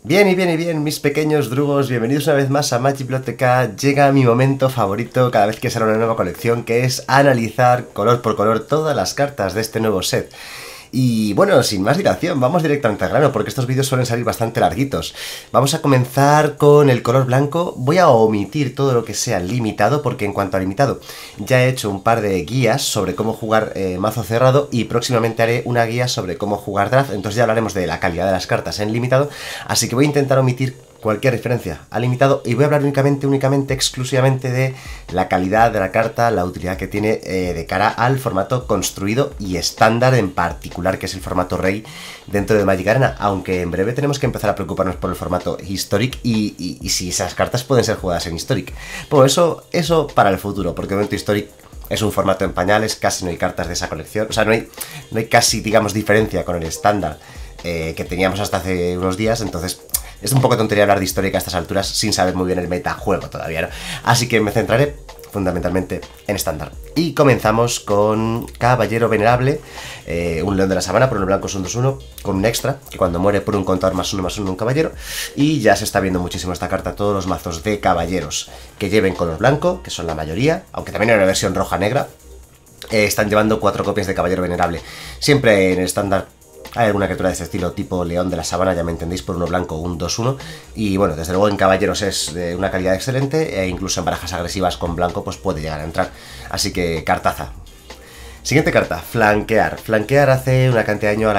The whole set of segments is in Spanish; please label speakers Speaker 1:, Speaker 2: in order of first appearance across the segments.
Speaker 1: Bien, y bien, mis pequeños drugos, bienvenidos una vez más a Magibloteka. Llega mi momento favorito cada vez que sale una nueva colección, que es analizar color por color todas las cartas de este nuevo set. Y bueno, sin más dilación, vamos directamente al grano, porque estos vídeos suelen salir bastante larguitos. Vamos a comenzar con el color blanco. Voy a omitir todo lo que sea limitado, porque en cuanto a limitado, ya he hecho un par de guías sobre cómo jugar mazo cerrado, y próximamente haré una guía sobre cómo jugar draft, entonces ya hablaremos de la calidad de las cartas en limitado, así que voy a intentar omitir cualquier referencia a limitado y voy a hablar únicamente, exclusivamente de la calidad de la carta, la utilidad que tiene de cara al formato construido y estándar en particular, que es el formato rey dentro de Magic Arena, aunque en breve tenemos que empezar a preocuparnos por el formato Historic y si esas cartas pueden ser jugadas en Historic. Bueno, eso para el futuro, porque de momento Historic es un formato en pañales, casi no hay cartas de esa colección, o sea, no hay casi, digamos, diferencia con el estándar que teníamos hasta hace unos días, entonces es un poco tontería hablar de Histórica a estas alturas sin saber muy bien el metajuego todavía, ¿no? Así que me centraré fundamentalmente en estándar. Y comenzamos con Caballero Venerable, un león de la sabana, por un blanco es un 2-1, con un extra, que cuando muere por un contador +1/+1 un caballero, y ya se está viendo muchísimo esta carta, todos los mazos de caballeros que lleven color blanco, que son la mayoría, aunque también hay una versión roja-negra, están llevando 4 copias de Caballero Venerable. Siempre en el estándar hay alguna criatura de este estilo, tipo león de la sabana, ya me entendéis, por uno blanco, un 2-1. Y bueno, desde luego en caballeros es de una calidad excelente, e incluso en barajas agresivas con blanco pues puede llegar a entrar. Así que cartaza. Siguiente carta, flanquear. Flanquear hace una cantidad de daño a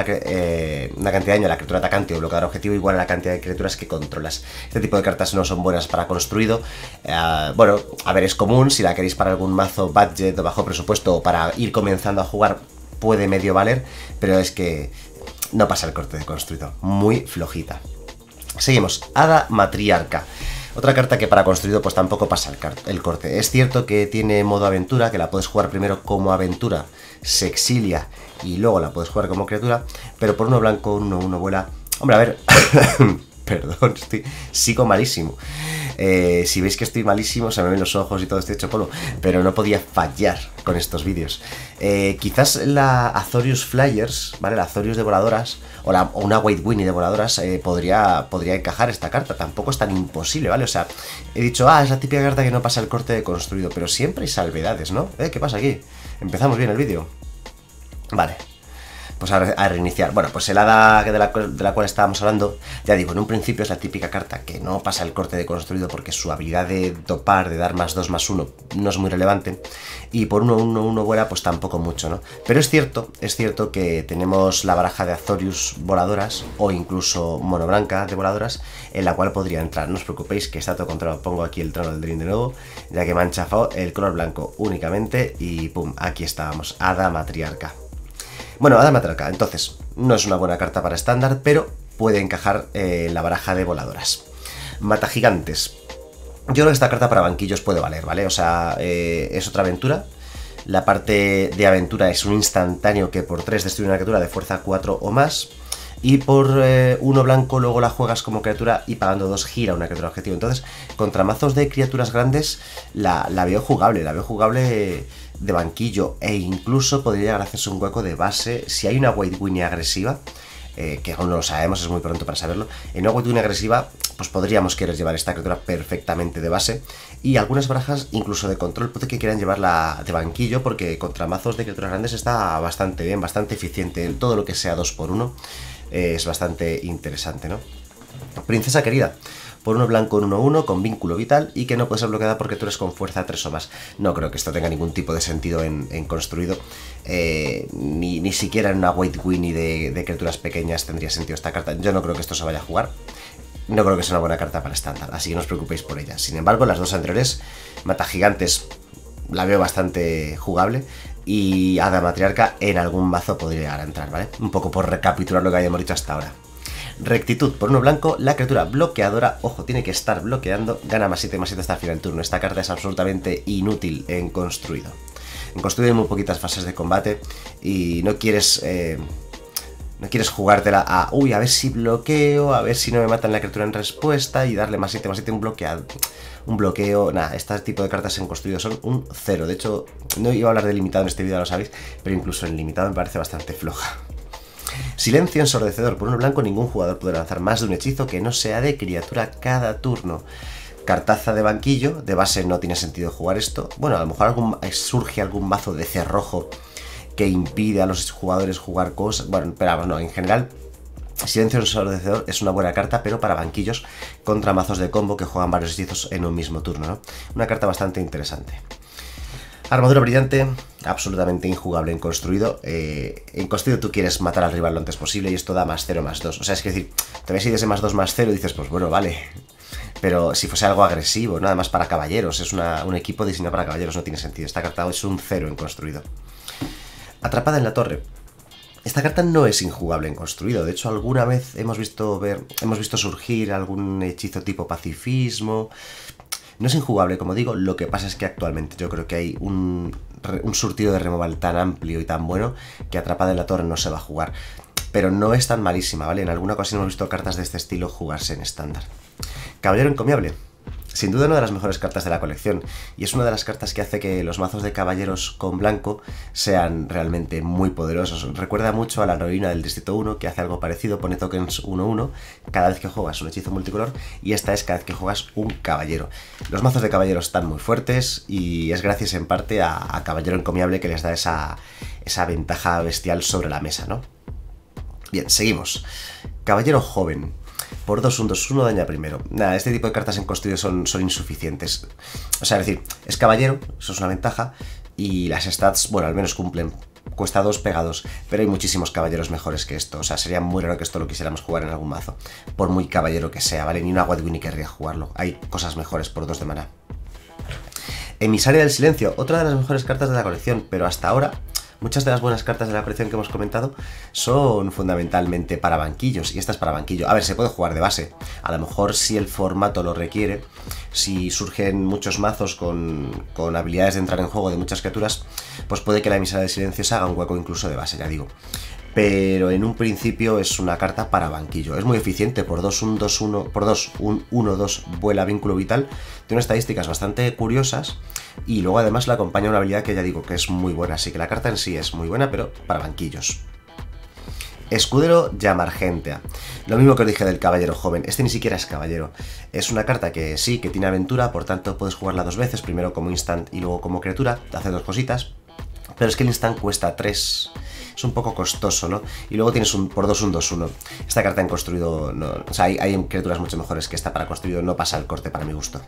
Speaker 1: la criatura atacante o bloqueador objetivo igual a la cantidad de criaturas que controlas. Este tipo de cartas no son buenas para construido. Bueno, a ver, es común, si la queréis para algún mazo budget o bajo presupuesto o para ir comenzando a jugar, puede medio valer, pero es que no pasa el corte de construido, muy flojita. Seguimos, Hada Matriarca. Otra carta que para construido pues tampoco pasa el corte. Es cierto que tiene modo aventura, que la puedes jugar primero como aventura, se exilia y luego la puedes jugar como criatura, pero por uno blanco, un 1-1 vuela. Hombre, a ver, perdón, sigo malísimo. Si veis que estoy malísimo, se me ven los ojos y todo estoy hecho polvo, pero no podía fallar con estos vídeos. Quizás la Azorius Flyers, ¿vale? La Azorius de voladoras, o una White Winnie de voladoras, podría encajar esta carta. Tampoco es tan imposible, ¿vale? O sea, he dicho, es la típica carta que no pasa el corte de construido, pero siempre hay salvedades, ¿no? ¿Qué pasa aquí? Empezamos bien el vídeo. Vale. Pues a reiniciar. Bueno, pues el hada de la cual estábamos hablando, ya digo, en un principio es la típica carta que no pasa el corte de construido porque su habilidad de dopar, de dar +2/+1, no es muy relevante, y por 1-1 vuela pues tampoco mucho, ¿no? Pero es cierto que tenemos la baraja de Azorius voladoras o incluso monoblanca de voladoras en la cual podría entrar. No os preocupéis que está todo controlado. Pongo aquí el trono del Dream de nuevo, ya que me han chafado el color blanco únicamente y pum, aquí estábamos, Hada Matriarca. Bueno, Hada Matriarca, entonces, no es una buena carta para estándar, pero puede encajar en la baraja de voladoras. Mata gigantes. Yo creo que esta carta para banquillos puede valer, ¿vale? O sea, es otra aventura. La parte de aventura es un instantáneo que por 3 destruye una criatura de fuerza 4 o más. Y por 1 blanco luego la juegas como criatura y pagando 2 gira una criatura objetivo. Entonces, contra mazos de criaturas grandes la veo jugable. La veo jugable de banquillo, e incluso podría llegar a hacerse un hueco de base si hay una White Winnie agresiva, que aún no lo sabemos, es muy pronto para saberlo. En una White Winnie agresiva pues podríamos querer llevar esta criatura perfectamente de base, y algunas barajas incluso de control puede que quieran llevarla de banquillo, porque contra mazos de criaturas grandes está bastante bien, bastante eficiente. Todo lo que sea 2x1 es bastante interesante, ¿no? Princesa querida. Por uno blanco, un 1-1 con vínculo vital y que no puede ser bloqueada porque tú eres con fuerza 3 o más. No creo que esto tenga ningún tipo de sentido en construido. Ni siquiera en una White Winnie de criaturas pequeñas tendría sentido esta carta. Yo no creo que esto se vaya a jugar. No creo que sea una buena carta para estándar, así que no os preocupéis por ella. Sin embargo, las dos anteriores, Mata Gigantes, la veo bastante jugable. Y Hada Matriarca en algún mazo podría llegar a entrar, ¿vale? Un poco por recapitular lo que hayamos dicho hasta ahora. Rectitud, por uno blanco, la criatura bloqueadora, ojo, tiene que estar bloqueando, gana +7/+7 hasta el final del turno. Esta carta es absolutamente inútil en construido. En construido hay muy poquitas fases de combate y no quieres jugártela a, a ver si bloqueo, a ver si no me matan la criatura en respuesta y darle +7/+7 un bloqueo. Nada, este tipo de cartas en construido son un 0. De hecho, no iba a hablar de limitado en este vídeo, lo sabéis, pero incluso en limitado me parece bastante floja. Silencio ensordecedor. Por 1 blanco, ningún jugador puede lanzar más de un hechizo que no sea de criatura cada turno. Cartaza de banquillo. De base no tiene sentido jugar esto. Bueno, a lo mejor surge algún mazo de cerrojo que impide a los jugadores jugar cosas. Bueno, pero vamos, no, en general Silencio ensordecedor es una buena carta, pero para banquillos contra mazos de combo que juegan varios hechizos en un mismo turno, ¿no? Una carta bastante interesante. Armadura brillante, absolutamente injugable en construido. En construido tú quieres matar al rival lo antes posible y esto da +0/+2. O sea, es que decir, te ves y de +2/+0 y dices, pues bueno, vale. Pero si fuese algo agresivo, nada más para caballeros, es un equipo diseñado para caballeros, no tiene sentido. Esta carta es un 0 en construido. Atrapada en la torre. Esta carta no es injugable en construido. De hecho, alguna vez hemos visto surgir algún hechizo tipo pacifismo. No es injugable, como digo, lo que pasa es que actualmente yo creo que hay un surtido de removal tan amplio y tan bueno que Atrapada en la torre no se va a jugar. Pero no es tan malísima, ¿vale? En alguna ocasión hemos visto cartas de este estilo jugarse en estándar. Caballero encomiable. Sin duda una de las mejores cartas de la colección, y es una de las cartas que hace que los mazos de caballeros con blanco sean realmente muy poderosos. Recuerda mucho a la heroína del Distrito 1, que hace algo parecido, pone tokens 1/1 cada vez que juegas un hechizo multicolor, y esta es cada vez que juegas un caballero. Los mazos de caballeros están muy fuertes, y es gracias en parte a Caballero encomiable que les da esa ventaja bestial sobre la mesa, ¿no? Bien, seguimos. Caballero joven. Por 2, un 2-1 daña primero. Nada, este tipo de cartas en construido son insuficientes. O sea, es decir, es caballero, eso es una ventaja, y las stats, bueno, al menos cumplen. Cuesta 2, pega 2, pero hay muchísimos caballeros mejores que esto. O sea, sería muy raro que esto lo quisiéramos jugar en algún mazo, por muy caballero que sea, ¿vale? Ni una Godwin ni querría jugarlo. Hay cosas mejores por 2 de maná. Emisaria del silencio, otra de las mejores cartas de la colección, pero hasta ahora muchas de las buenas cartas de la colección que hemos comentado son fundamentalmente para banquillos, y esta es para banquillo. A ver, se puede jugar de base, a lo mejor si el formato lo requiere, si surgen muchos mazos con habilidades de entrar en juego de muchas criaturas, pues puede que la emisaria del silencio se haga un hueco incluso de base, ya digo. Pero en un principio es una carta para banquillo. Es muy eficiente, por 2, un 2-1, por 2, un 1-2 vuela vínculo vital. Tiene estadísticas bastante curiosas y luego además le acompaña una habilidad que ya digo que es muy buena. Así que la carta en sí es muy buena, pero para banquillos. Escudero Llamargentea. Lo mismo que os dije del caballero joven, este ni siquiera es caballero. Es una carta que sí, que tiene aventura, por tanto puedes jugarla 2 veces, primero como instant y luego como criatura, hace 2 cositas. Pero es que el instant cuesta 3, es un poco costoso, ¿no? Y luego tienes por 2 un 2-1. Esta carta en construido, no, o sea, hay criaturas mucho mejores que esta para construido, no pasa el corte para mi gusto.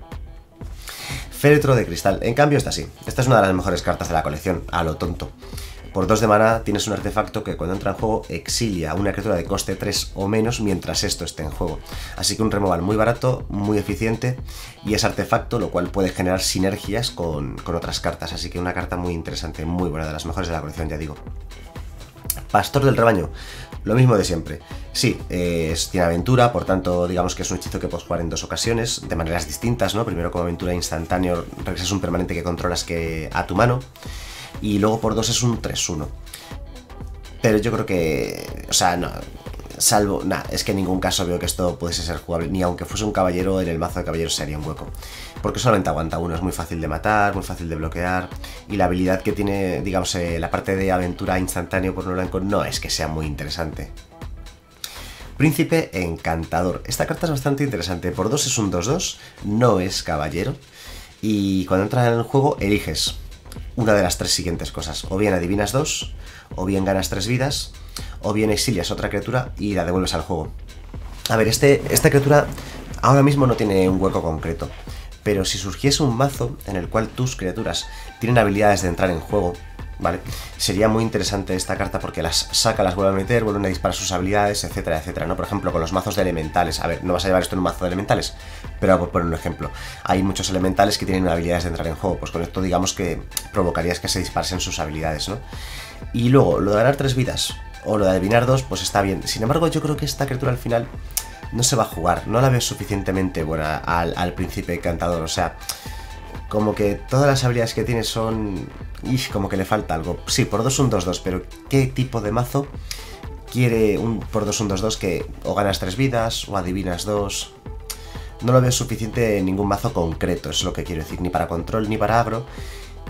Speaker 1: Féretro de cristal, en cambio esta sí, esta es una de las mejores cartas de la colección, a lo tonto. Por 2 de maná tienes un artefacto que cuando entra en juego exilia a una criatura de coste 3 o menos mientras esto esté en juego. Así que un removal muy barato, muy eficiente, y es artefacto, lo cual puede generar sinergias con otras cartas. Así que una carta muy interesante, muy buena, de las mejores de la colección, ya digo. Pastor del rebaño, lo mismo de siempre. Sí, tiene aventura, por tanto digamos que es un hechizo que puedes jugar en 2 ocasiones, de maneras distintas, ¿no? Primero como aventura instantáneo, regresas un permanente que controlas a tu mano. Y luego por 2 es un 3-1. Pero yo creo que... O sea, no... Salvo... Nah, es que en ningún caso veo que esto pudiese ser jugable. Ni aunque fuese un caballero, en el mazo de caballeros se haría un hueco. Porque solamente aguanta 1. Es muy fácil de matar, muy fácil de bloquear. Y la habilidad que tiene, digamos, la parte de aventura instantáneo por 1 blanco no es que sea muy interesante. Príncipe Encantador. Esta carta es bastante interesante. Por 2 es un 2-2. No es caballero. Y cuando entra en el juego eliges una de las 3 siguientes cosas: o bien adivinas 2, o bien ganas 3 vidas, o bien exilias otra criatura y la devuelves al juego. A ver, esta criatura ahora mismo no tiene un hueco concreto, pero si surgiese un mazo en el cual tus criaturas tienen habilidades de entrar en juego, ¿vale? Sería muy interesante esta carta porque las saca, las vuelve a meter, vuelven a disparar sus habilidades, etcétera, etcétera, ¿no? Por ejemplo, con los mazos de elementales. A ver, no vas a llevar esto en un mazo de elementales, pero por poner un ejemplo, hay muchos elementales que tienen habilidades de entrar en juego. Pues con esto digamos que provocarías que se disparsen sus habilidades, ¿no? Y luego, lo de ganar 3 vidas o lo de adivinar 2, pues está bien. Sin embargo, yo creo que esta criatura al final no se va a jugar. No la veo suficientemente buena al Príncipe Encantador, o sea... Como que todas las habilidades que tiene son... como que le falta algo. Sí, por 2 un 2-2, pero ¿qué tipo de mazo quiere un por 2 un 2-2 que o ganas 3 vidas o adivinas 2? No lo veo suficiente en ningún mazo concreto, es lo que quiero decir, ni para control ni para agro.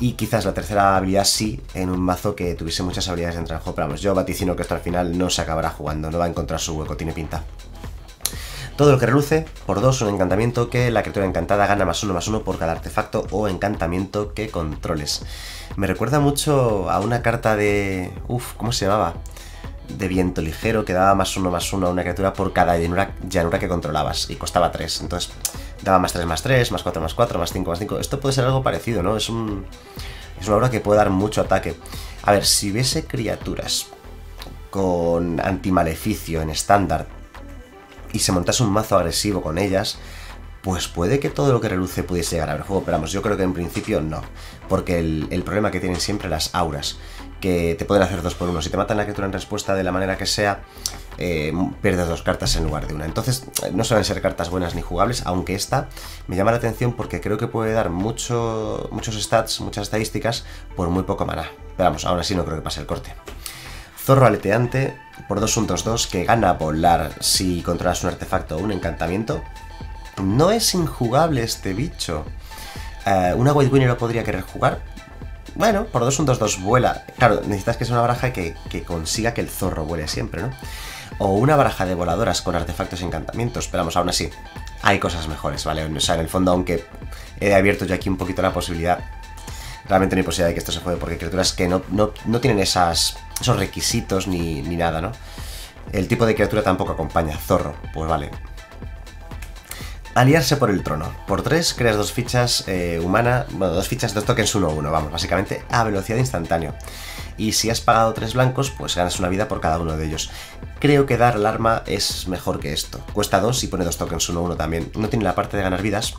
Speaker 1: Y quizás la tercera habilidad sí, en un mazo que tuviese muchas habilidades dentro del juego. Pero vamos, yo vaticino que esto al final no se acabará jugando, no va a encontrar su hueco, tiene pinta. Todo lo que reluce, por 2, un encantamiento que la criatura encantada gana +1/+1 por cada artefacto o encantamiento que controles. Me recuerda mucho a una carta de... ¿cómo se llamaba? De viento ligero, que daba +1/+1 a una criatura por cada llanura que controlabas, y costaba 3, entonces daba +3/+3, +4/+4, +5/5, esto puede ser algo parecido, ¿no? Es una obra que puede dar mucho ataque. A ver, si hubiese criaturas con antimaleficio en estándar y se montase un mazo agresivo con ellas, pues puede que todo lo que reluce pudiese llegar a ver juego, pero vamos, yo creo que en principio no, porque el problema que tienen siempre las auras, que te pueden hacer 2 por 1, si te matan la criatura en respuesta de la manera que sea, pierdes 2 cartas en lugar de una, entonces no suelen ser cartas buenas ni jugables, aunque esta me llama la atención porque creo que puede dar muchos stats, muchas estadísticas, por muy poco maná, pero vamos, aún así no creo que pase el corte. Zorro aleteante, por 2 un 2/2 que gana volar si controlas un artefacto o un encantamiento. No es injugable este bicho. Una White Winnie lo podría querer jugar. Bueno, por 2 un 2/2 vuela. Claro, necesitas que sea una baraja que consiga que el zorro vuele siempre, ¿no? O una baraja de voladoras con artefactos y encantamientos. Pero vamos, aún así, hay cosas mejores, ¿vale? O sea, en el fondo, aunque he abierto yo aquí un poquito la posibilidad, realmente no hay posibilidad de que esto se juegue, porque hay criaturas que no tienen esos requisitos ni nada, ¿no? El tipo de criatura tampoco acompaña. Zorro, pues vale. Aliarse por el trono. Por 3 creas 2 fichas humana, bueno, 2 fichas, 2 tokens 1/1, vamos, básicamente a velocidad instantánea. Y si has pagado 3 blancos, pues ganas una vida por cada uno de ellos. Creo que dar alarma es mejor que esto. Cuesta 2 y pone 2 tokens 1/1 también. No tiene la parte de ganar vidas,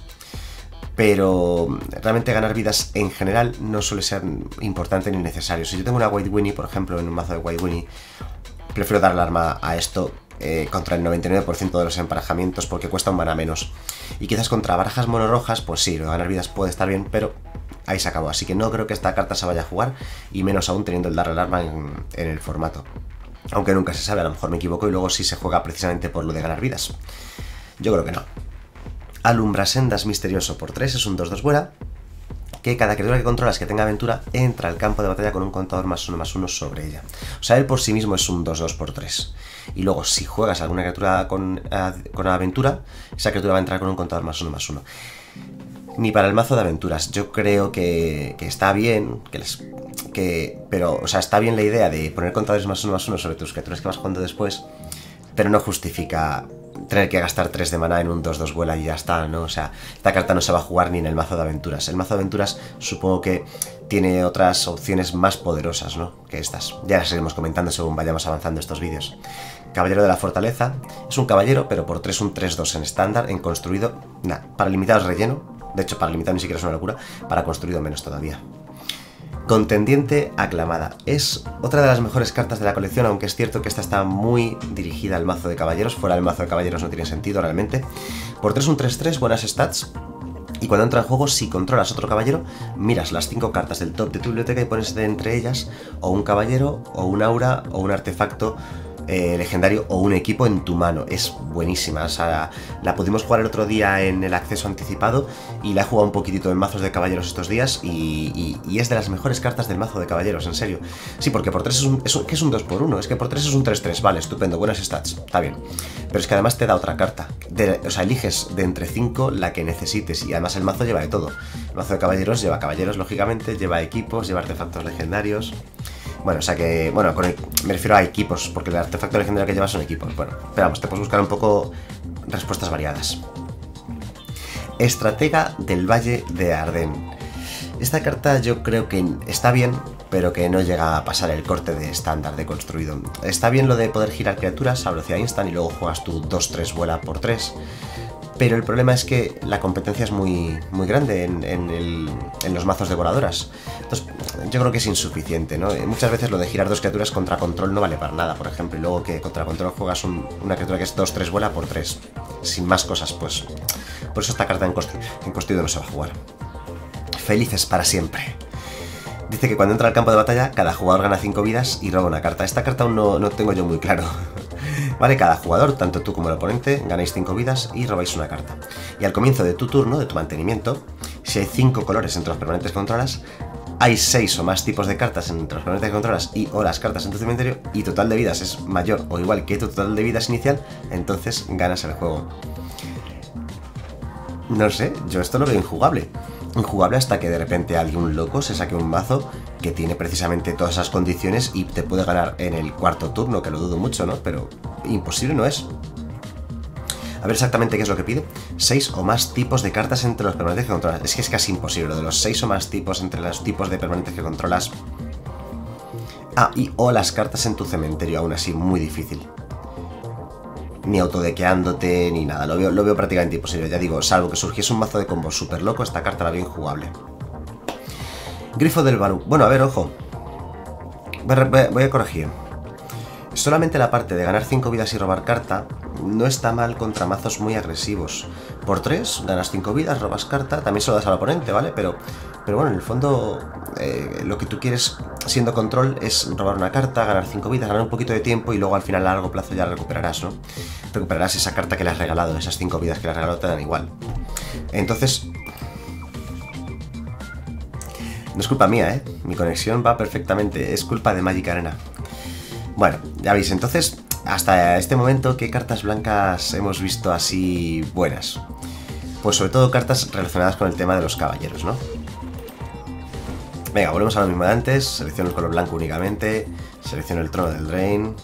Speaker 1: pero realmente ganar vidas en general no suele ser importante ni necesario. Si yo tengo una White Winnie, por ejemplo, en un mazo de White Winnie, prefiero dar alarma a esto contra el 99% de los emparejamientos porque cuesta un mana menos. Y quizás contra barajas monorrojas, pues sí, lo de ganar vidas puede estar bien, pero ahí se acabó. Así que no creo que esta carta se vaya a jugar, y menos aún teniendo el dar alarma en el formato. Aunque nunca se sabe, a lo mejor me equivoco y luego sí se juega precisamente por lo de ganar vidas. Yo creo que no. Alumbrasendas misterioso por 3, es un 2/2 vuela, que cada criatura que controlas que tenga aventura entra al campo de batalla con un contador +1/+1 sobre ella. O sea, él por sí mismo es un 2/2 por 3. Y luego, si juegas alguna criatura con aventura, esa criatura va a entrar con un contador +1/+1. Ni para el mazo de aventuras. Yo creo que está bien, pero, o sea, está bien la idea de poner contadores +1/+1 sobre tus criaturas que vas jugando después, pero no justifica tener que gastar 3 de maná en un 2/2 vuela y ya está, ¿no? O sea, esta carta no se va a jugar ni en el mazo de aventuras. El mazo de aventuras supongo que tiene otras opciones más poderosas, ¿no?, que estas. Ya las iremos comentando según vayamos avanzando estos vídeos. Caballero de la Fortaleza. Es un caballero, pero por 3 un 3/2 en estándar, en construido. Nada, para limitados relleno. De hecho, para limitado ni siquiera es una locura. Para construido menos todavía. Contendiente aclamada. Es otra de las mejores cartas de la colección, aunque es cierto que esta está muy dirigida al mazo de caballeros. Fuera del mazo de caballeros no tiene sentido realmente. Por 3 un 3/3, buenas stats. Y cuando entra en juego, si controlas otro caballero, miras las 5 cartas del top de tu biblioteca y pones de entre ellas o un caballero, o un aura, o un artefacto legendario, o un equipo en tu mano. Es buenísima, o sea, la pudimos jugar el otro día en el acceso anticipado y la he jugado un poquitito en mazos de caballeros estos días y es de las mejores cartas del mazo de caballeros, en serio. Sí, porque por 3 es un 2 por 1, es que por 3 es un 3/3, vale, estupendo, buenas stats, está bien. Pero es que además te da otra carta, o sea, eliges de entre 5 la que necesites, y además el mazo lleva de todo. El mazo de caballeros lleva caballeros, lógicamente, lleva equipos, lleva artefactos legendarios. Bueno, o sea que, bueno, me refiero a equipos, porque el artefacto legendario que llevas son equipos. Bueno, pero vamos, te puedes buscar un poco respuestas variadas. Estratega del Valle de Arden. Esta carta yo creo que está bien, pero que no llega a pasar el corte de estándar de construido. Está bien lo de poder girar criaturas a velocidad instant y luego juegas tu 2/3 vuela por 3. Pero el problema es que la competencia es muy grande en los mazos de voladoras. Entonces, yo creo que es insuficiente, ¿no? Muchas veces lo de girar 2 criaturas contra control no vale para nada, por ejemplo. Y luego que contra control juegas una criatura que es 2/3 vuela por 3. Sin más cosas, pues. Por eso esta carta en construido no se va a jugar. Felices para siempre. Dice que cuando entra al campo de batalla, cada jugador gana 5 vidas y roba una carta. Esta carta aún no tengo yo muy claro. Vale, cada jugador, tanto tú como el oponente, ganáis 5 vidas y robáis una carta. Y al comienzo de tu turno, de tu mantenimiento, si hay 5 colores entre los permanentes que controlas, hay 6 o más tipos de cartas entre los permanentes que controlas y o las cartas en tu cementerio, y total de vidas es mayor o igual que tu total de vidas inicial, entonces ganas el juego. No sé, yo esto lo veo injugable. Injugable hasta que de repente alguien loco se saque un mazo que tiene precisamente todas esas condiciones y te puede ganar en el cuarto turno, que lo dudo mucho, ¿no? Pero imposible no es. A ver exactamente qué es lo que pide. 6 o más tipos de cartas entre los permanentes que controlas. Es que es casi imposible, lo de los 6 o más tipos entre los tipos de permanentes que controlas. Ah, y o las cartas en tu cementerio, aún así, muy difícil. Ni autodequeándote, ni nada. Lo veo prácticamente imposible. Ya digo, salvo que surgiese un mazo de combo súper loco, esta carta la veo injugable. Grifo del Baru. Bueno, a ver, ojo. Voy a corregir. Solamente la parte de ganar 5 vidas y robar carta no está mal contra mazos muy agresivos. Por 3, ganas 5 vidas, robas carta, también se lo das al oponente, ¿vale? Pero bueno, en el fondo lo que tú quieres siendo control es robar una carta, ganar 5 vidas, ganar un poquito de tiempo y luego al final a largo plazo ya la recuperarás, ¿no? Recuperarás esa carta que le has regalado, esas 5 vidas que le has regalado te dan igual. Entonces... no es culpa mía, ¿eh? Mi conexión va perfectamente, es culpa de Magic Arena. Bueno, ya veis, entonces, hasta este momento, ¿qué cartas blancas hemos visto así buenas? Pues sobre todo cartas relacionadas con el tema de los caballeros, ¿no? Venga, volvemos a lo mismo de antes, selecciono el color blanco únicamente, selecciono el trono del Drain.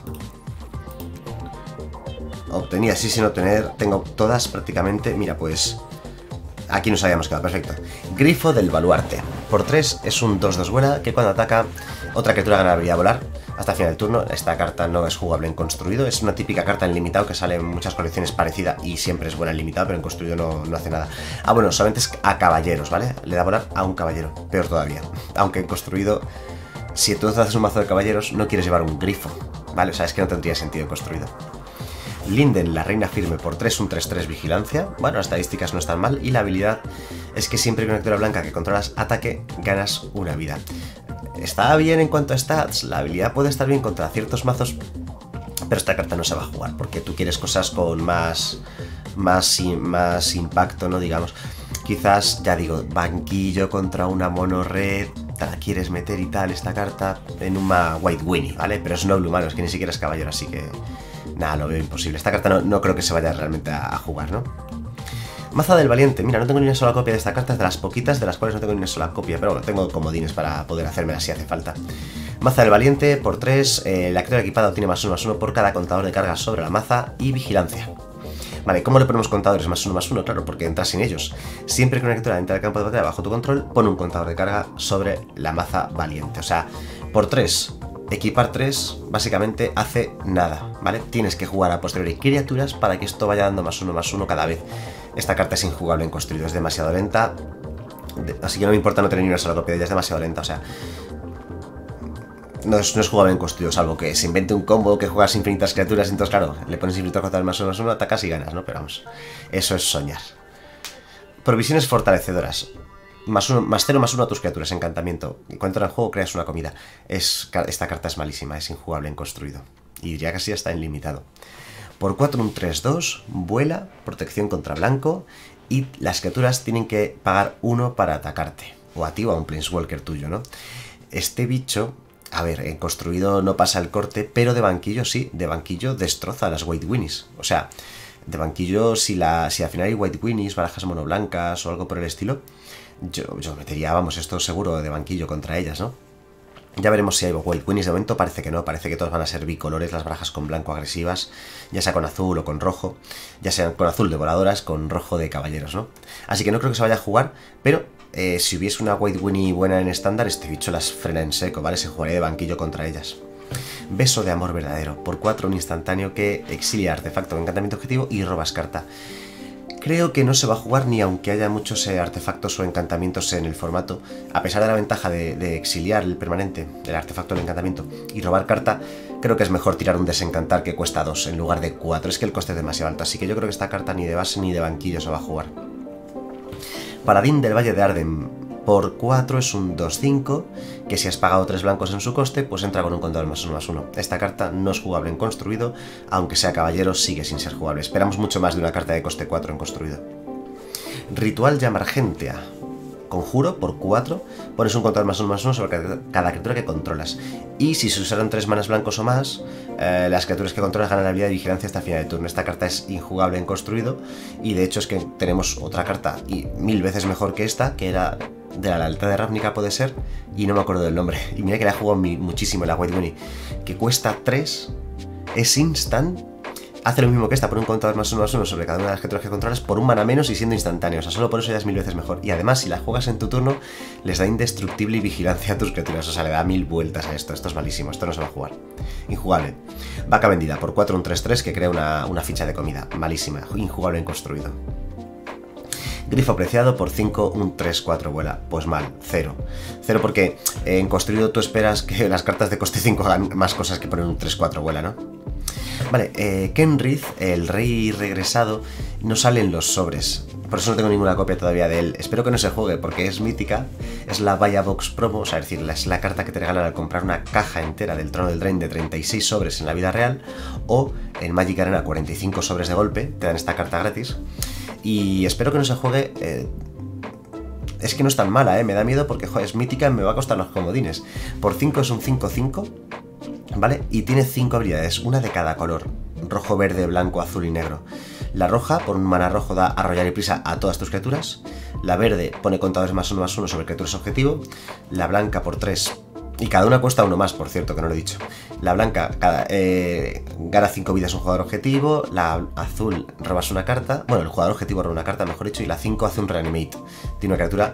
Speaker 1: Obtenía así sin obtener, tengo todas prácticamente, mira pues... aquí nos habíamos quedado, perfecto. Grifo del Baluarte. Por 3 es un 2-2 vuela que cuando ataca otra criatura gana la habilidad de volar hasta el final del turno. Esta carta no es jugable en construido, es una típica carta en limitado que sale en muchas colecciones parecida y siempre es buena en limitado, pero en construido no hace nada. Ah, bueno, solamente es a caballeros, ¿vale? Le da volar a un caballero, peor todavía. Aunque en construido, si tú haces un mazo de caballeros, no quieres llevar un grifo, ¿vale? O sea, es que no tendría sentido en construido. Linden, la reina firme, por 3, un 3-3 vigilancia. Bueno, las estadísticas no están mal y la habilidad es que siempre que una criatura blanca que controlas ataque, ganas una vida. Está bien en cuanto a stats, la habilidad puede estar bien contra ciertos mazos, pero esta carta no se va a jugar porque tú quieres cosas con más impacto, ¿no? Digamos, quizás, ya digo, banquillo contra una mono red, te la quieres meter y tal, esta carta en una White Winnie, ¿vale? Pero es noble humano, es que ni siquiera es caballero, así que... nada, lo veo imposible. Esta carta no creo que se vaya realmente a jugar, ¿no? Maza del Valiente. Mira, no tengo ni una sola copia de esta carta, es de las poquitas de las cuales no tengo ni una sola copia, pero bueno, tengo comodines para poder hacérmela si hace falta. Maza del Valiente, por 3, la criatura equipada obtiene +1/+1 por cada contador de carga sobre la maza y vigilancia. Vale, ¿cómo le ponemos contadores +1/+1? Claro, porque entras sin ellos. Siempre que una criatura entra al campo de batalla bajo tu control, pon un contador de carga sobre la maza Valiente. O sea, por 3... equipar 3 básicamente hace nada, ¿vale? Tienes que jugar a posteriori criaturas para que esto vaya dando +1/+1 cada vez. Esta carta es injugable en construido, es demasiado lenta, así que no me importa no tener ni una sola copia de ella, es demasiado lenta, o sea... no es jugable en construido, salvo que se invente un combo que juegas infinitas criaturas, entonces claro, le pones infinitos contadores +1/+1, atacas y ganas, ¿no? Pero vamos, eso es soñar. Provisiones fortalecedoras. +0/+1 a tus criaturas, encantamiento. Y cuando entra en juego creas una comida. Esta carta es malísima, es injugable en construido. Y diría que así está en limitado. Por 4, un 3-2, vuela, protección contra blanco. Y las criaturas tienen que pagar 1 para atacarte. O a ti o a un Planeswalker tuyo, ¿no? Este bicho, a ver, en construido no pasa el corte, pero de banquillo sí. De banquillo destroza las White Winnies. O sea, de banquillo, si al final hay White Winnies, barajas monoblancas o algo por el estilo... Yo metería, vamos, esto seguro de banquillo contra ellas, ¿no? Ya veremos si hay White Winnies. De momento parece que no, parece que todos van a ser bicolores, las barajas con blanco agresivas, ya sea con azul o con rojo, ya sean con azul devoradoras, con rojo de caballeros, ¿no? Así que no creo que se vaya a jugar, pero si hubiese una White Winnie buena en estándar, este bicho las frena en seco, ¿vale? Se jugaría de banquillo contra ellas. Beso de amor verdadero, por 4, un instantáneo que exilia artefacto o encantamiento objetivo y robas carta. Creo que no se va a jugar ni aunque haya muchos artefactos o encantamientos en el formato. A pesar de la ventaja de exiliar el permanente, el artefacto o el encantamiento y robar carta, creo que es mejor tirar un desencantar que cuesta 2 en lugar de 4. Es que el coste es demasiado alto, así que yo creo que esta carta ni de base ni de banquillo se va a jugar. Paladín del Valle de Arden. Por 4 es un 2-5, que si has pagado 3 blancos en su coste, pues entra con un contador +1/+1. Esta carta no es jugable en construido, aunque sea caballero, sigue sin ser jugable. Esperamos mucho más de una carta de coste 4 en construido. Ritual Llamargentea. conjuro por 4, pones un contador +1/+1 sobre cada criatura que controlas. Y si se usaron 3 manas blancos o más, las criaturas que controlas ganan la habilidad de vigilancia hasta el final de turno. Esta carta es injugable en construido, y de hecho es que tenemos otra carta y 1000 veces mejor que esta, que era de la lealtad de Ravnica, puede ser, y no me acuerdo del nombre. Y mira que la he jugado muchísimo, la White Bunny, que cuesta 3, es instant. Hace lo mismo que esta, por un contador +1/+1 sobre cada una de las criaturas que controlas por un mana menos y siendo instantáneo. O sea, solo por eso ya es 1000 veces mejor. Y además, si la juegas en tu turno, les da indestructible y vigilancia a tus criaturas. O sea, le da 1000 vueltas a esto. Esto es malísimo, esto no se va a jugar. Injugable. Vaca vendida por 4, un 3-3 que crea una ficha de comida. Malísima, injugable en construido. Grifo preciado por 5, un 3-4 vuela. Pues mal, 0. 0 porque en construido tú esperas que las cartas de coste 5 hagan más cosas que poner un 3-4 vuela, ¿no? Vale, Kenrith, el rey regresado, no sale en los sobres. Por eso no tengo ninguna copia todavía de él. Espero que no se juegue porque es mítica. Es la Vaya Box Promo, o sea, es decir, es la carta que te regalan al comprar una caja entera del Trono del Drain de 36 sobres en la vida real. O en Magic Arena 45 sobres de golpe, te dan esta carta gratis. Y espero que no se juegue. Es que no es tan mala, me da miedo porque joder, es mítica y me va a costar los comodines. Por 5 es un 5-5. ¿Vale? Y tiene 5 habilidades, una de cada color: rojo, verde, blanco, azul y negro. La roja, por un mana rojo, da arrollar y prisa a todas tus criaturas. La verde pone contadores +1/+1 sobre criaturas objetivo. La blanca por 3, y cada una cuesta uno más, por cierto, que no lo he dicho. La blanca gana 5 vidas un jugador objetivo. La azul robas una carta. Bueno, el jugador objetivo roba una carta, mejor dicho. Y la 5 hace un reanimate. Tiene una criatura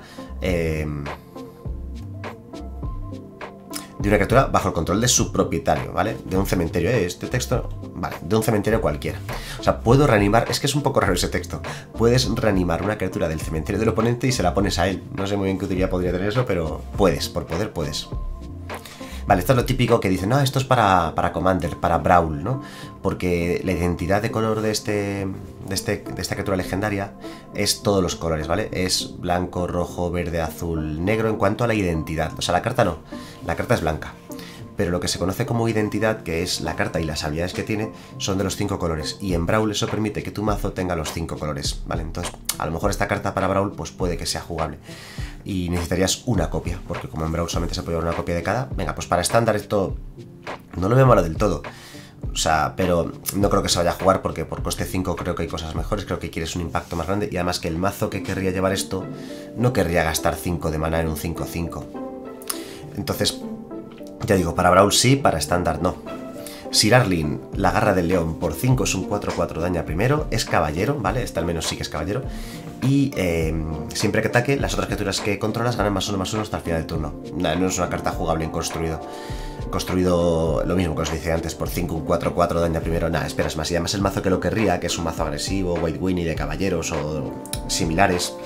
Speaker 1: bajo el control de su propietario, ¿vale? De un cementerio, este texto, vale, de un cementerio cualquiera. O sea, puedo reanimar, es que es un poco raro ese texto. Puedes reanimar una criatura del cementerio del oponente y se la pones a él. No sé muy bien qué utilidad podría tener eso, pero puedes, por poder puedes. Vale, esto es lo típico que dicen, no, esto es para Commander, para Brawl, ¿no? Porque la identidad de color de esta criatura legendaria es todos los colores, ¿vale? Es blanco, rojo, verde, azul, negro en cuanto a la identidad. O sea, la carta no, la carta es blanca. Pero lo que se conoce como identidad, que es la carta y las habilidades que tiene, son de los 5 colores. Y en Brawl eso permite que tu mazo tenga los 5 colores, ¿vale? Entonces, a lo mejor esta carta para Brawl pues puede que sea jugable. Y necesitarías una copia, porque como en Brawl solamente se puede llevar una copia de cada. Venga, pues para estándar esto no lo veo malo del todo. O sea, pero no creo que se vaya a jugar porque por coste 5 creo que hay cosas mejores. Creo que quieres un impacto más grande. Y además que el mazo que querría llevar esto no querría gastar 5 de maná en un 5-5. Entonces, ya digo, para Brawl sí, para estándar no. Sir Arlene, la garra del león, por 5 es un 4-4, daña primero, es caballero, ¿vale? Este al menos sí que es caballero. Y siempre que ataque, las otras criaturas que controlas ganan +1/+1 hasta el final del turno. Nah, no es una carta jugable en construido. Construido, lo mismo que os dije antes, por 5, un 4-4, daña primero. Nada, esperas más. Y además el mazo que lo querría, que es un mazo agresivo, White Winnie de caballeros o similares,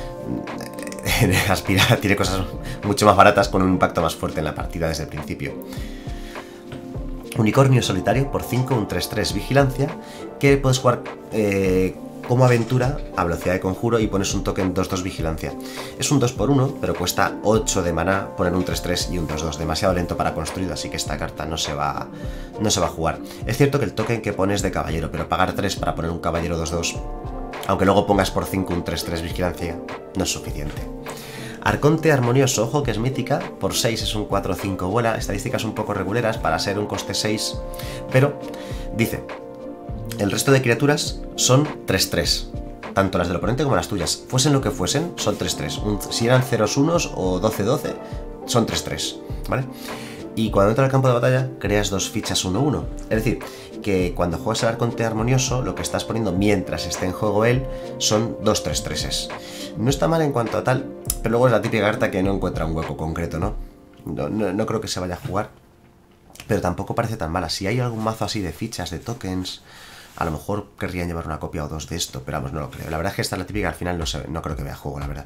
Speaker 1: Aspira tiene cosas mucho más baratas con un impacto más fuerte en la partida desde el principio. Unicornio solitario por 5, un 3-3 vigilancia, que puedes jugar como aventura a velocidad de conjuro y pones un token 2-2 vigilancia. Es un 2x1, pero cuesta 8 de maná poner un 3-3 y un 2-2. Demasiado lento para construido, así que esta carta no se va a jugar. Es cierto que el token que pones de caballero, pero pagar 3 para poner un caballero 2-2, aunque luego pongas por 5 un 3-3 vigilancia, no es suficiente. Arconte armonioso, ojo que es mítica, por 6 es un 4-5 vuela, estadísticas un poco reguleras para ser un coste 6, pero dice, el resto de criaturas son 3-3, tanto las del oponente como las tuyas, fuesen lo que fuesen, son 3-3, si eran 0-1 o 12-12, son 3-3, ¿vale? Y cuando entra al campo de batalla, creas 2 fichas 1-1, es decir, que cuando juegas el Arconte armonioso, lo que estás poniendo mientras esté en juego él, son 2 3-3s. No está mal en cuanto a tal, pero luego es la típica carta que no encuentra un hueco concreto, ¿no? No creo que se vaya a jugar, pero tampoco parece tan mala. Si hay algún mazo así de fichas, de tokens, a lo mejor querrían llevar una copia o 2 de esto, pero vamos, no lo creo. La verdad es que esta es la típica, al final no creo que vea juego, la verdad.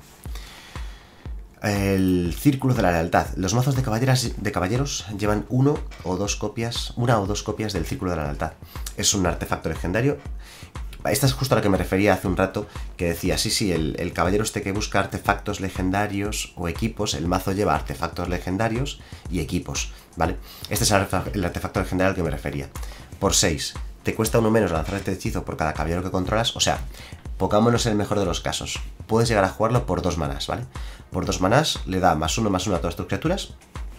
Speaker 1: El Círculo de la Lealtad. Los mazos de caballeros llevan una o dos copias del Círculo de la Lealtad. Es un artefacto legendario. Esta es justo a la que me refería hace un rato, que decía, sí, el caballero este que busca artefactos legendarios o equipos, el mazo lleva artefactos legendarios y equipos, ¿vale? Este es el artefacto legendario al que me refería. Por 6, te cuesta uno menos lanzar este hechizo por cada caballero que controlas, o sea, pongámonos en el mejor de los casos, puedes llegar a jugarlo por 2 manas, ¿vale? Por 2 manás le da +1/+1 a todas tus criaturas.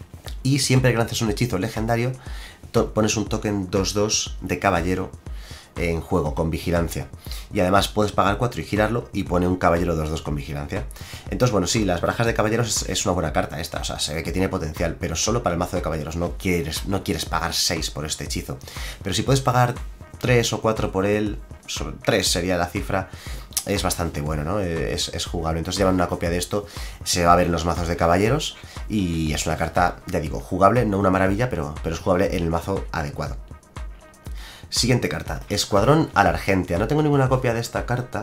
Speaker 1: Y siempre que lances un hechizo legendario, pones un token 2/2 de caballero en juego con vigilancia. Y además puedes pagar 4 y girarlo y pone un caballero 2/2 con vigilancia. Entonces, bueno, sí, las barajas de caballeros es una buena carta esta, o sea, se ve que tiene potencial, pero solo para el mazo de caballeros. No quieres pagar 6 por este hechizo. Pero si puedes pagar 3 o 4 por él, 3 sería la cifra, es bastante bueno, ¿no? Es jugable. Entonces llevan una copia de esto, se va a ver en los mazos de caballeros y es una carta, ya digo, jugable, no una maravilla, pero es jugable en el mazo adecuado. Siguiente carta, Escuadrón a la Argentia. No tengo ninguna copia de esta carta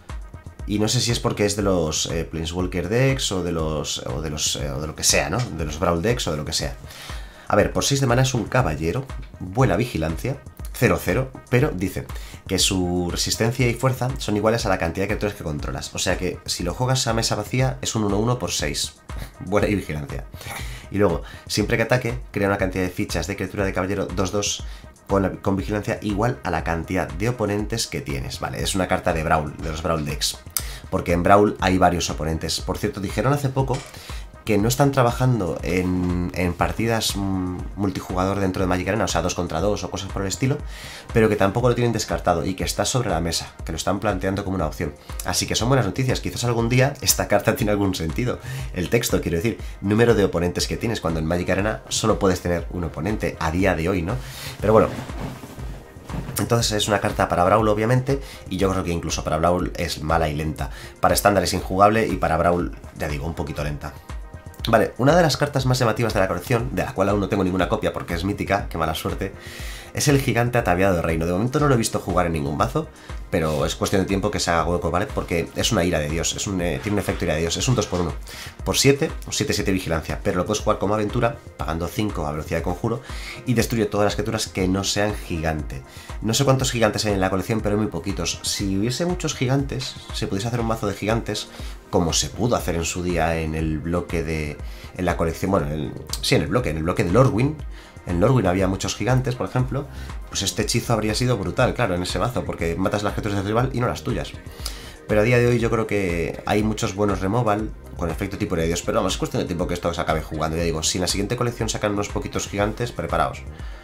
Speaker 1: y no sé si es porque es de los Planeswalker decks o de lo que sea, ¿no? De los Brawl decks o de lo que sea. A ver, por 6 de mana es un caballero, vuela vigilancia, 0/0, pero dice que su resistencia y fuerza son iguales a la cantidad de criaturas que controlas. O sea que si lo juegas a mesa vacía es un 1/1 por 6. Vuela y vigilancia. Y luego, siempre que ataque, crea una cantidad de fichas de criatura de caballero 2/2 con vigilancia igual a la cantidad de oponentes que tienes. Vale, es una carta de Brawl, de los Brawl decks. Porque en Brawl hay varios oponentes. Por cierto, dijeron hace poco que no están trabajando en partidas multijugador dentro de Magic Arena, o sea, 2 contra 2 o cosas por el estilo, pero que tampoco lo tienen descartado y que está sobre la mesa, que lo están planteando como una opción. Así que son buenas noticias, quizás algún día esta carta tiene algún sentido. El texto, quiero decir, número de oponentes que tienes, cuando en Magic Arena solo puedes tener un oponente a día de hoy, ¿no? Pero bueno, entonces es una carta para Brawl, obviamente, y yo creo que incluso para Brawl es mala y lenta. Para estándar es injugable y para Brawl, ya digo, un poquito lenta. Vale, una de las cartas más llamativas de la colección, de la cual aún no tengo ninguna copia porque es mítica, qué mala suerte, es el Gigante Ataviado de Reino. De momento no lo he visto jugar en ningún mazo, pero es cuestión de tiempo que se haga hueco, ¿vale? Porque es una ira de Dios, tiene un efecto ira de Dios, es un 2x1. Por 7, o 7/7 vigilancia, pero lo puedes jugar como aventura, pagando 5 a velocidad de conjuro, y destruye todas las criaturas que no sean gigante. No sé cuántos gigantes hay en la colección, pero hay muy poquitos. Si hubiese muchos gigantes, se pudiese hacer un mazo de gigantes, como se pudo hacer en su día en el bloque de... en la colección, bueno, en el bloque de Lorwyn. En Lorwyn había muchos gigantes, por ejemplo, pues este hechizo habría sido brutal, claro, en ese mazo, porque matas las criaturas del rival y no las tuyas. Pero a día de hoy yo creo que hay muchos buenos removal con efecto tipo de Dios, pero vamos, es cuestión de tiempo que esto se acabe jugando. Ya digo, si en la siguiente colección sacan unos poquitos gigantes, preparaos.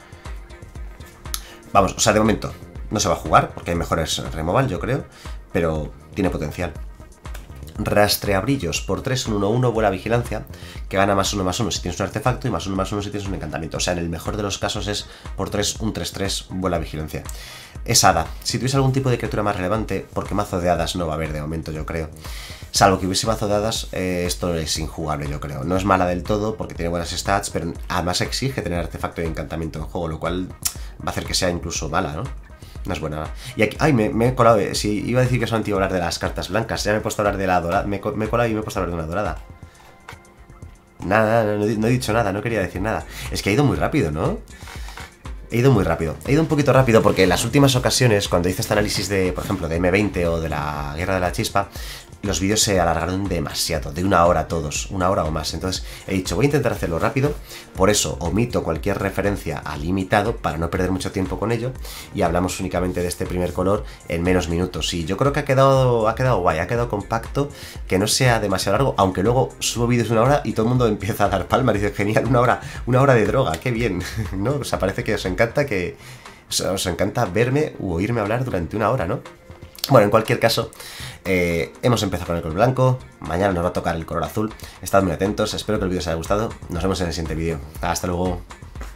Speaker 1: Vamos, o sea, de momento no se va a jugar, porque hay mejores removal, yo creo, pero tiene potencial. Rastreabrillos, por 3, un 1/1, vuela vigilancia, que gana +1/+1 si tienes un artefacto y +1/+1 si tienes un encantamiento. O sea, en el mejor de los casos es por 3, un 3/3, vuela vigilancia. Es hada. Si tuviese algún tipo de criatura más relevante, porque mazo de hadas no va a haber de momento, yo creo. Salvo que hubiese mazo de hadas, esto es injugable, yo creo. No es mala del todo, porque tiene buenas stats, pero además exige tener artefacto y encantamiento en juego, lo cual va a hacer que sea incluso mala, ¿no? No es buena. Y aquí, ay, me he colado. Si iba a decir que solamente iba a hablar de las cartas blancas, ya me he puesto a hablar de la dorada. Me he colado y me he puesto a hablar de una dorada. Nada, no he dicho nada, no quería decir nada. Es que ha ido muy rápido, ¿no? He ido muy rápido. He ido un poquito rápido porque en las últimas ocasiones, cuando hice este análisis de, por ejemplo, de M20 o de la Guerra de la Chispa, los vídeos se alargaron demasiado, de 1 hora todos, 1 hora o más. Entonces he dicho, voy a intentar hacerlo rápido, por eso omito cualquier referencia a limitado para no perder mucho tiempo con ello y hablamos únicamente de este primer color en menos minutos. Y yo creo que ha quedado guay, ha quedado compacto, que no sea demasiado largo, aunque luego subo vídeos de 1 hora y todo el mundo empieza a dar palmas y dice, genial, 1 hora de droga, qué bien, ¿no? O sea, parece que os encanta verme u oírme hablar durante 1 hora, ¿no? Bueno, en cualquier caso, hemos empezado con el color blanco, mañana nos va a tocar el color azul, estad muy atentos, espero que el vídeo os haya gustado, nos vemos en el siguiente vídeo, hasta luego.